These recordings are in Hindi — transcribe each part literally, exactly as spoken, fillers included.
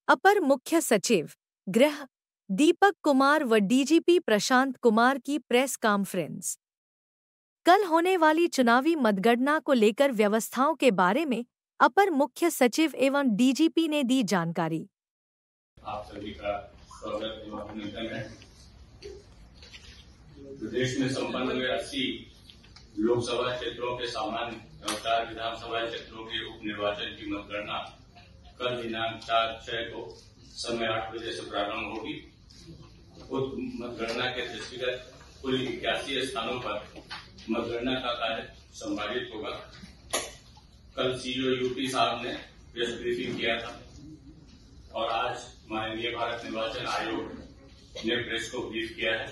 अपर मुख्य सचिव गृह दीपक कुमार व डीजीपी प्रशांत कुमार की प्रेस कॉन्फ्रेंस। कल होने वाली चुनावी मतगणना को लेकर व्यवस्थाओं के बारे में अपर मुख्य सचिव एवं डीजीपी ने दी जानकारी। आप सभी का स्वागत एवं अभिनंदन है। प्रदेश में संपन्न हुए अस्सी लोकसभा क्षेत्रों के सामान्य और चार विधानसभा क्षेत्रों के उप निर्वाचन की मतगणना कल दिनांक चार छह को समय आठ बजे से प्रारंभ होगी। उप मतगणना के दृष्टिगत कुल इक्यासी स्थानों पर मतगणना का कार्य संपादित होगा। कल सीईओ यूपी साहब ने प्रेस ब्रीफिंग किया था और आज माननीय भारत निर्वाचन आयोग ने प्रेस को ब्रीफ किया है।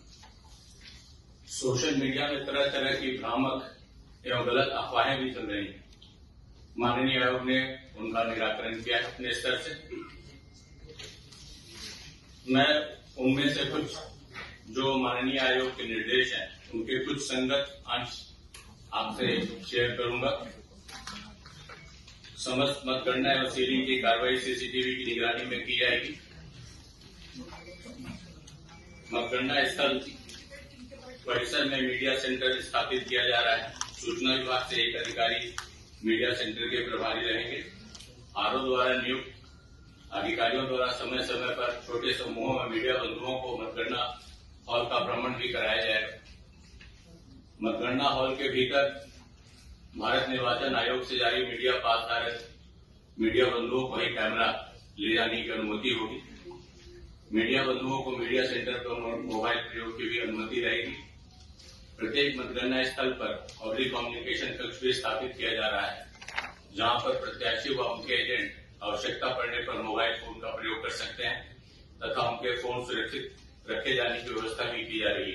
सोशल मीडिया में तरह तरह की भ्रामक एवं गलत अफवाहें भी चल रही हैं। माननीय आयोग ने उनका निराकरण किया है अपने स्तर से। मैं उनमें से कुछ जो माननीय आयोग के निर्देश हैं उनके कुछ संगत अंश आपसे शेयर करूंगा। समस्त मतगणना एवं सीलिंग की कार्रवाई सीसीटीवी की निगरानी में की जाएगी। मतगणना स्थल परिसर में मीडिया सेंटर स्थापित किया जा रहा है। सूचना विभाग से एक अधिकारी मीडिया सेंटर के प्रभारी रहेंगे। आरओ द्वारा नियुक्त अधिकारियों द्वारा समय समय पर छोटे समूहों में मीडिया बंधुओं को मतगणना हॉल का भ्रमण भी कराया जाएगा। मतगणना हॉल के भीतर भारत निर्वाचन आयोग से जारी मीडिया पास धारक मीडिया बंधुओं को ही कैमरा ले जाने की अनुमति होगी। मीडिया बंधुओं को मीडिया सेंटर पर मोबाइल प्रयोग की भी अनुमति रहेगी। प्रत्येक मतगणना स्थल पर पब्लिक कम्युनिकेशन कक्ष भी स्थापित किया जा रहा है, जहां पर प्रत्याशी व उनके एजेंट आवश्यकता पड़ने पर मोबाइल फोन का प्रयोग कर सकते हैं तथा उनके फोन सुरक्षित रखे जाने की व्यवस्था भी की जा रही है।